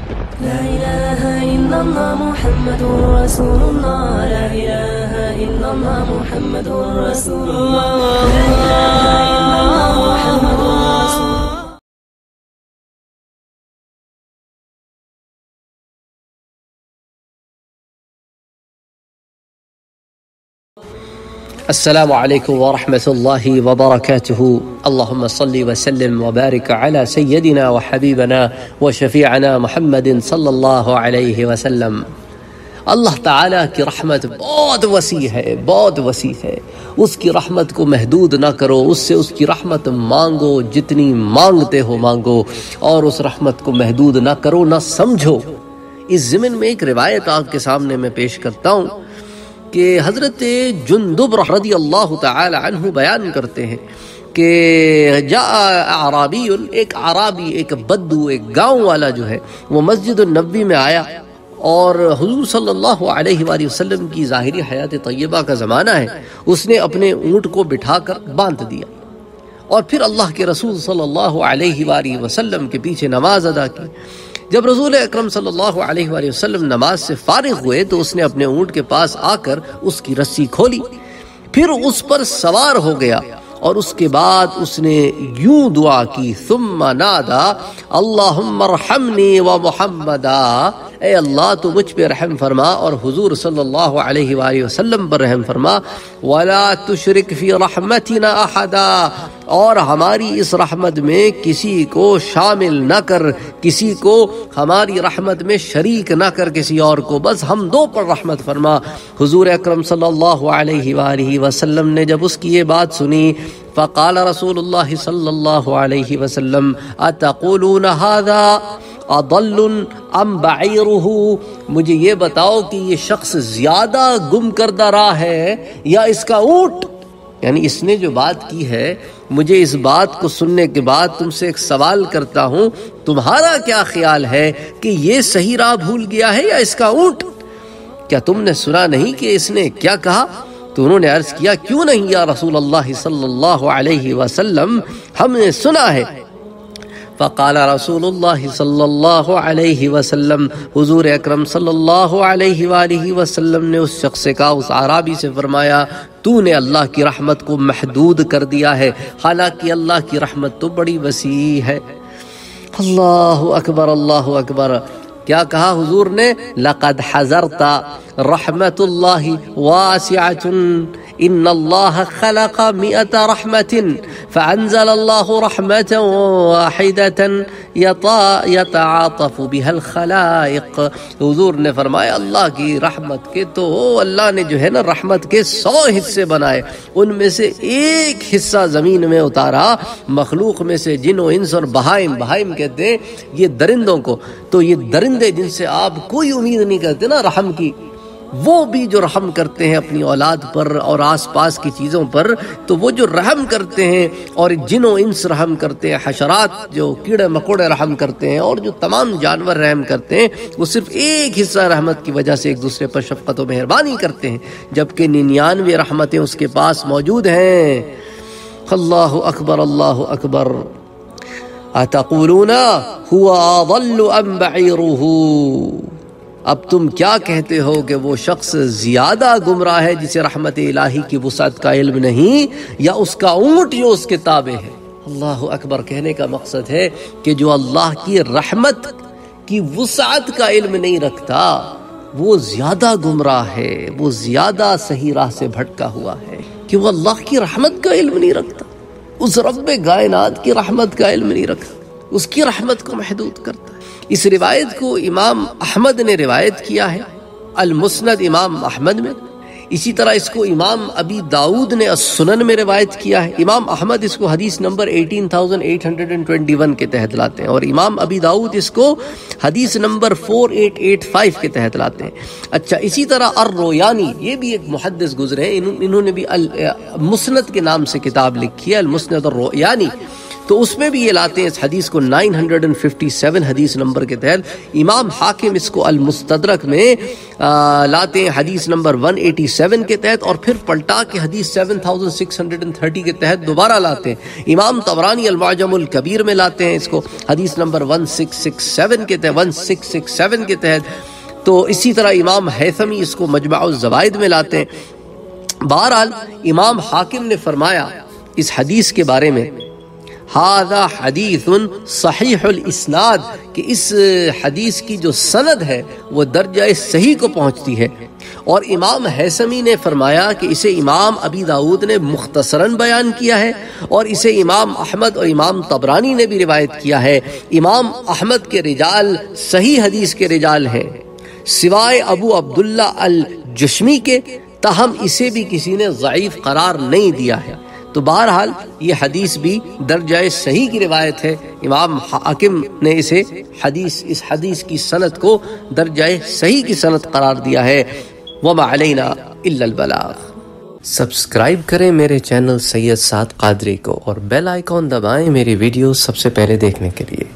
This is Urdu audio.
لا إله إلا الله محمد رسول الله. لا إله إلا الله محمد رسول الله. لا إله إلا الله محمد رسول الله. السلام علیکم ورحمۃ اللہ وبرکاتہ. اللہم صلی وسلم وبارک علی سیدنا وحبیبنا وشفیعنا محمد صلی اللہ علیہ وسلم. اللہ تعالیٰ کی رحمت بہت وسیع ہے، بہت وسیع ہے. اس کی رحمت کو محدود نہ کرو، اس سے اس کی رحمت مانگو، جتنی مانگتے ہو مانگو، اور اس رحمت کو محدود نہ کرو، نہ سمجھو. اس ضمن میں ایک روایت آپ کے سامنے میں پیش کرتا ہوں کہ حضرت جندب رضی اللہ تعالی عنہ بیان کرتے ہیں کہ جاء اعرابی، ایک عرابی، ایک بدو، ایک گاؤں والا جو ہے وہ مسجد النبوی میں آیا، اور حضور صلی اللہ علیہ وآلہ وسلم کی ظاہری حیات طیبہ کا زمانہ ہے. اس نے اپنے اونٹ کو بٹھا کر باندھ دیا اور پھر اللہ کے رسول صلی اللہ علیہ وآلہ وسلم کے پیچھے نماز ادا کی. جب رسول اکرم صلی اللہ علیہ وآلہ وسلم نماز سے فارغ ہوئے تو اس نے اپنے اونٹ کے پاس آ کر اس کی رسی کھولی، پھر اس پر سوار ہو گیا، اور اس کے بعد اس نے یوں دعا کی، ثم نادا اللہم ارحمنی و محمدا، اے اللہ تو مجھ پہ رحم فرما اور حضور صلی اللہ علیہ وآلہ وسلم پر رحم فرما، ولا تشرک فی رحمتنا احدا، اور ہماری اس رحمت میں کسی کو شامل نہ کر، کسی کو ہماری رحمت میں شریک نہ کر، کسی اور کو، بس ہم دو پر رحمت فرما. حضور اکرم صلی اللہ علیہ وآلہ وسلم نے جب اس کی یہ بات سنی، فقال رسول اللہ صلی اللہ علیہ وسلم اتقولون هذا اضل ام بعیرہ، مجھے یہ بتاؤ کہ یہ شخص زیادہ گم کردہ راہ ہے یا اس کا اونٹ؟ یعنی اس نے جو بات کی ہے، مجھے اس بات کو سننے کے بعد تم سے ایک سوال کرتا ہوں، تمہارا کیا خیال ہے کہ یہ صحیح راہ بھول گیا ہے یا اس کا اونٹ؟ کیا تم نے سنا نہیں کہ اس نے کیا کہا؟ تو انہوں نے عرض کیا، کیوں نہیں یا رسول اللہ صلی اللہ علیہ وسلم، ہم نے سنا ہے. فقال رسول اللہ صلی اللہ علیہ وسلم، حضور اکرم صلی اللہ علیہ وآلہ وسلم نے اس شخص سے کہا، اس عرابی سے فرمایا، تو نے اللہ کی رحمت کو محدود کر دیا ہے، حالانکہ اللہ کی رحمت تو بڑی وسیع ہے. اللہ اکبر، اللہ اکبر. کیا کہا حضور نے؟ لقد حذرت رحمت اللہ واسعۃ ان اللہ خلق 100 رحمت فانزل اللہ رحمت واحدۃ یتعاطف بها الخلائق. حضور نے فرمایا اللہ کی رحمت کے تو اللہ نے جو ہے نا رحمت کے 100 حصے بنائے، ان میں سے ایک حصہ زمین میں اتارا، مخلوق میں سے جن و انس اور بہائم، بہائم کہتے ہیں یہ درندوں کو، تو یہ درندے جن سے آپ کوئی امید نہیں کرتے نا رحم کی، وہ بھی جو رحم کرتے ہیں اپنی اولاد پر اور آس پاس کی چیزوں پر، تو وہ جو رحم کرتے ہیں، اور جن و انس رحم کرتے ہیں، حشرات جو کیڑے مکوڑے رحم کرتے ہیں، اور جو تمام جانور رحم کرتے ہیں، وہ صرف ایک حصہ رحمت کی وجہ سے ایک دوسرے پر شفقت و مہربانی کرتے ہیں، جبکہ 99 رحمتیں اس کے پاس موجود ہیں. اللہ اکبر، اللہ اکبر. اتقولون هو اضل ام بعیرہ، اب تم کیا کہتے ہو کہ وہ شخص زیادہ گمراہ ہے جسے رحمت الہی کی وسعت کا علم نہیں، یا اس کا اونٹ جو اس کے تابع ہے؟ اللہ اکبر. کہنے کا مقصد ہے کہ جو اللہ کی رحمت کی وسعت کا علم نہیں رکھتا وہ زیادہ گمراہ ہے، وہ زیادہ صحیح راہ سے بھٹکا ہوا ہے، کہ وہ اللہ کی رحمت کا علم نہیں رکھتا، اس رب کائنات کی رحمت کا علم نہیں رکھتا، اس کی رحمت کو محدود کرتا ہے. اس روایت کو امام احمد نے روایت کیا ہے، المسند امام احمد میں. اسی طرح اس کو امام ابی داؤد نے السنن میں روایت کیا ہے. امام احمد اس کو حدیث نمبر 18821 کے تحت لاتے ہیں، اور امام ابی داؤد اس کو حدیث نمبر 4885 کے تحت لاتے ہیں. اچھا، اسی طرح الرویانی، یہ بھی ایک محدث گزرے ہیں، انہوں نے بھی المسند کے نام سے کتاب لکھی ہے، المسند الرویانی. تو اس میں بھی یہ لاتے ہیں اس حدیث کو 957 حدیث نمبر کے تحت. امام حاکم اس کو المستدرک میں لاتے ہیں حدیث نمبر 187 کے تحت، اور پھر پلٹا کے حدیث 7630 کے تحت دوبارہ لاتے ہیں. امام طبرانی المعجم الکبیر میں لاتے ہیں اس کو حدیث نمبر 1667 کے تحت. تو اسی طرح امام حیثمی اس کو مجمع الزوائد میں لاتے ہیں. بہرحال امام حاکم نے فرمایا اس حدیث کے بارے میں ھذا حدیث صحیح الاسناد، کہ اس حدیث کی جو سند ہے وہ درجہ صحیح کو پہنچتی ہے. اور امام حیثمی نے فرمایا کہ اسے امام ابی داؤد نے مختصراً بیان کیا ہے، اور اسے امام احمد اور امام طبرانی نے بھی روایت کیا ہے. امام احمد کے رجال صحیح حدیث کے رجال ہیں سوائے ابو عبداللہ الجشمی کے، تاہم اسے بھی کسی نے ضعیف قرار نہیں دیا ہے. تو بہرحال یہ حدیث بھی درجہ صحیح کی روایت ہے. امام حاکم نے اس حدیث کی سند کو درجہ صحیح کی سند قرار دیا ہے. وما علینا الا البلاغ. سبسکرائب کریں میرے چینل سید سعد قادری کو، اور بیل آئیکن دبائیں میری ویڈیو سب سے پہلے دیکھنے کے لیے.